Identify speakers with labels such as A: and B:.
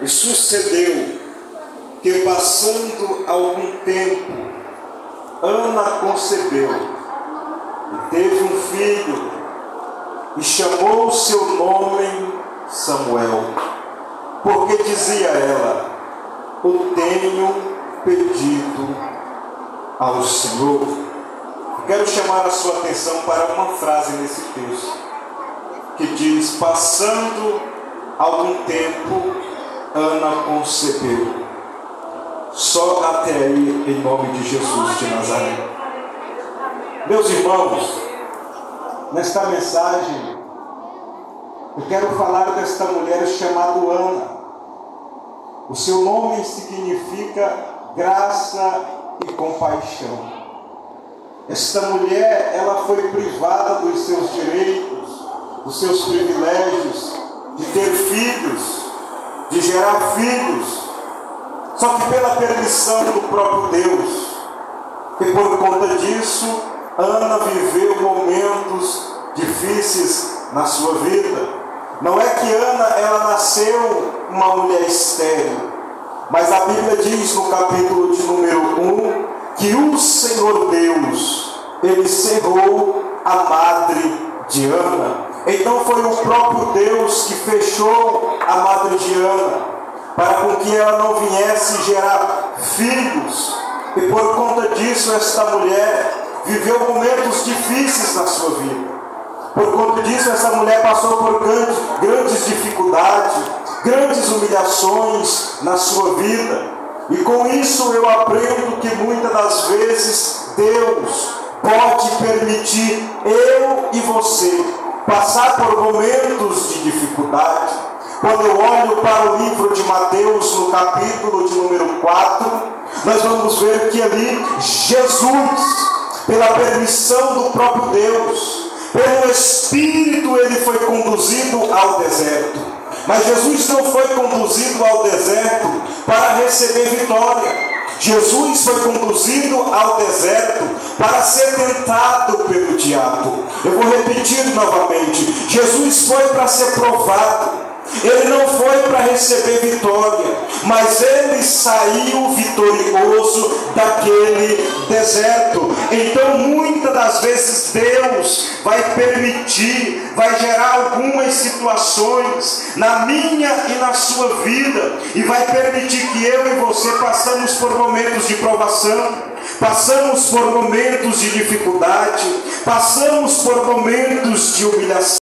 A: E sucedeu que, passando algum tempo, Ana concebeu e teve um filho, e chamou o seu nome Samuel, porque dizia ela: o tenho pedido ao Senhor. Quero chamar a sua atenção para uma frase nesse texto, que diz: passando algum tempo, Ana concebeu. Só até aí, em nome de Jesus de Nazaré. Meus irmãos, nesta mensagem, eu quero falar desta mulher chamada Ana. O seu nome significa graça e compaixão. Esta mulher, ela foi privada dos seus direitos, dos seus privilégios, de ter filhos, de gerar filhos, só que pela permissão do próprio Deus. E por conta disso, Ana viveu momentos difíceis na sua vida. Não é que Ana, ela nasceu uma mulher estéril, mas a Bíblia diz no capítulo de número 1 que o Senhor Deus, Ele cerrou a madre de Ana. Então foi o próprio Deus que fechou a madre de Ana, para com que ela não viesse gerar filhos. E por conta disso, esta mulher viveu momentos difíceis na sua vida. Por conta disso, essa mulher passou por grandes dificuldades, grandes humilhações na sua vida. E com isso eu aprendo que muitas das vezes Deus pode permitir eu e você passar por momentos de dificuldade. Quando eu olho para o livro de Mateus, no capítulo de número 4, nós vamos ver que ali Jesus, pela permissão do próprio Deus, pelo Espírito, ele foi conduzido ao deserto. Mas Jesus não foi conduzido ao deserto para receber vitória. Jesus foi conduzido ao deserto para ser tentado pelo diabo. Eu vou repetir novamente: Jesus foi para ser provado. Ele não foi para receber vitória, mas ele saiu vitorioso daquele deserto. Então muitas das vezes Deus vai permitir, vai gerar algumas situações na minha e na sua vida, e vai permitir que eu e você passamos por momentos de provação, passamos por momentos de dificuldade, passamos por momentos de humilhação.